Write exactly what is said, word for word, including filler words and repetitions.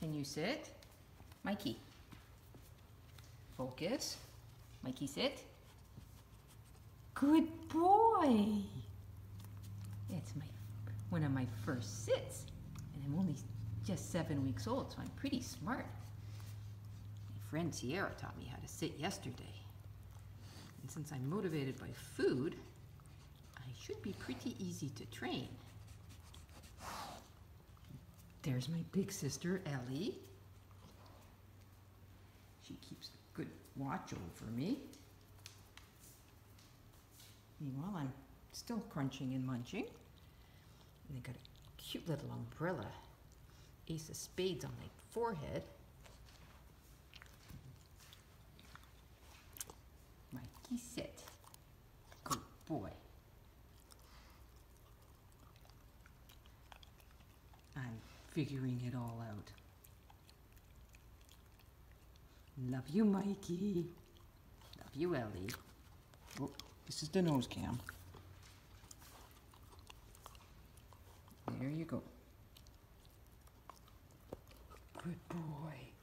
Can you sit? Mikey. Focus. Mikey, sit. Good boy. It's my one of my first sits, and I'm only just seven weeks old, so I'm pretty smart. My friend Sierra taught me how to sit yesterday. And since I'm motivated by food, I should be pretty easy to train. There's my big sister, Ellie. She keeps a good watch over me. Meanwhile, I'm still crunching and munching. And they got a cute little umbrella. Ace of spades on my forehead. Mikey, sit. Good boy. I'm figuring it all out. Love you, Mikey. Love you, Ellie. Oh, this is the nose cam. There you go. Good boy.